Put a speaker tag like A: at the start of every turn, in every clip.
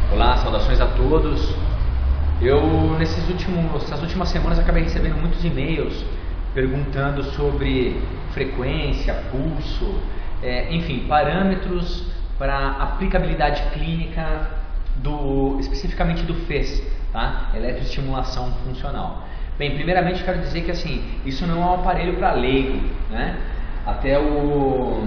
A: Olá, saudações a todos. Nessas últimas semanas acabei recebendo muitos e-mails perguntando sobre frequência, pulso, enfim, parâmetros para aplicabilidade clínica especificamente do FES, tá? Eletroestimulação funcional. Bem, primeiramente quero dizer que assim, isso não é um aparelho para leigo, né? Até o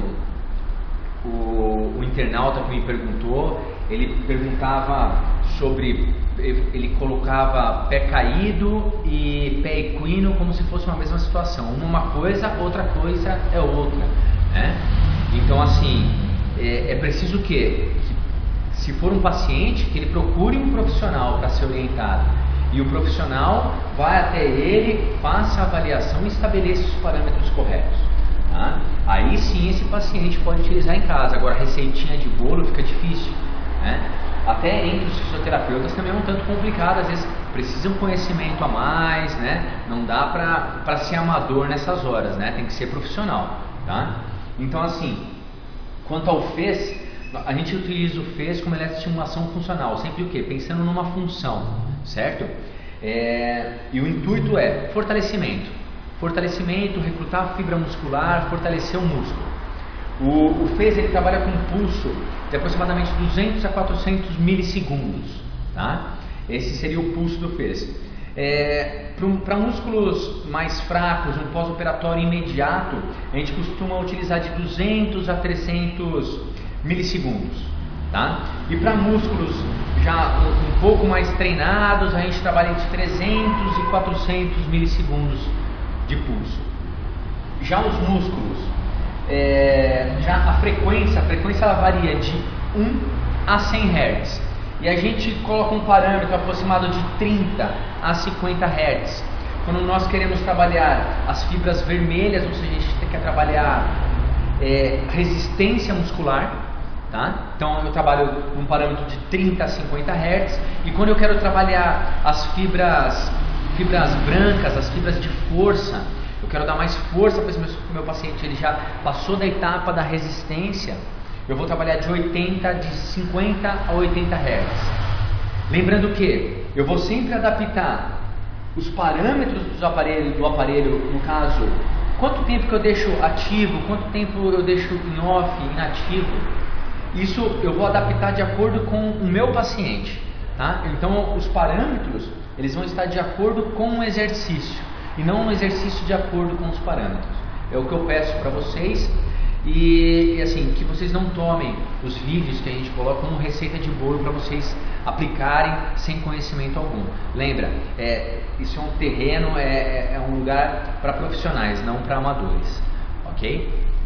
A: internauta que me perguntou, ele perguntava sobre, ele colocava pé caído e pé equino como se fosse uma mesma situação. Uma coisa, outra coisa é outra, né? Então assim, é preciso que se for um paciente, que ele procure um profissional para ser orientado. E o profissional vai até ele, faça a avaliação e estabeleça os parâmetros corretos. Tá? Aí sim esse paciente pode utilizar em casa. Agora receitinha de bolo fica difícil, né? Até entre os fisioterapeutas também é um tanto complicado. Às vezes precisa um conhecimento a mais, né? Não dá para ser amador nessas horas, né? Tem que ser profissional, tá? Então assim, quanto ao FES, a gente utiliza o FES como eletroestimulação funcional, sempre o quê? Pensando numa função, certo? E o intuito é fortalecimento, recrutar a fibra muscular, fortalecer o músculo. O FES ele trabalha com um pulso de aproximadamente 200 a 400 milissegundos, tá? Esse seria o pulso do FES. Para músculos mais fracos, um pós-operatório imediato, a gente costuma utilizar de 200 a 300 milissegundos, tá? E para músculos já um pouco mais treinados, a gente trabalha entre 300 e 400 milissegundos de pulso. Já os músculos, já a frequência ela varia de 1 a 100 Hz. E a gente coloca um parâmetro aproximado de 30 a 50 Hz. Quando nós queremos trabalhar as fibras vermelhas, ou seja, a gente quer trabalhar resistência muscular, tá? Então eu trabalho um parâmetro de 30 a 50 Hz. E quando eu quero trabalhar as fibras brancas, as fibras de força, eu quero dar mais força para esse meu paciente, ele já passou da etapa da resistência, eu vou trabalhar de 50 a 80 Hz. Lembrando que eu vou sempre adaptar os parâmetros do aparelho, no caso, quanto tempo que eu deixo ativo, quanto tempo eu deixo em off, inativo. Isso eu vou adaptar de acordo com o meu paciente, tá? Então os parâmetros, eles vão estar de acordo com o exercício e não um exercício de acordo com os parâmetros. É o que eu peço para vocês. E assim, que vocês não tomem os vídeos que a gente coloca como receita de bolo para vocês aplicarem sem conhecimento algum. Lembra, isso é um terreno, é um lugar para profissionais, não para amadores, ok?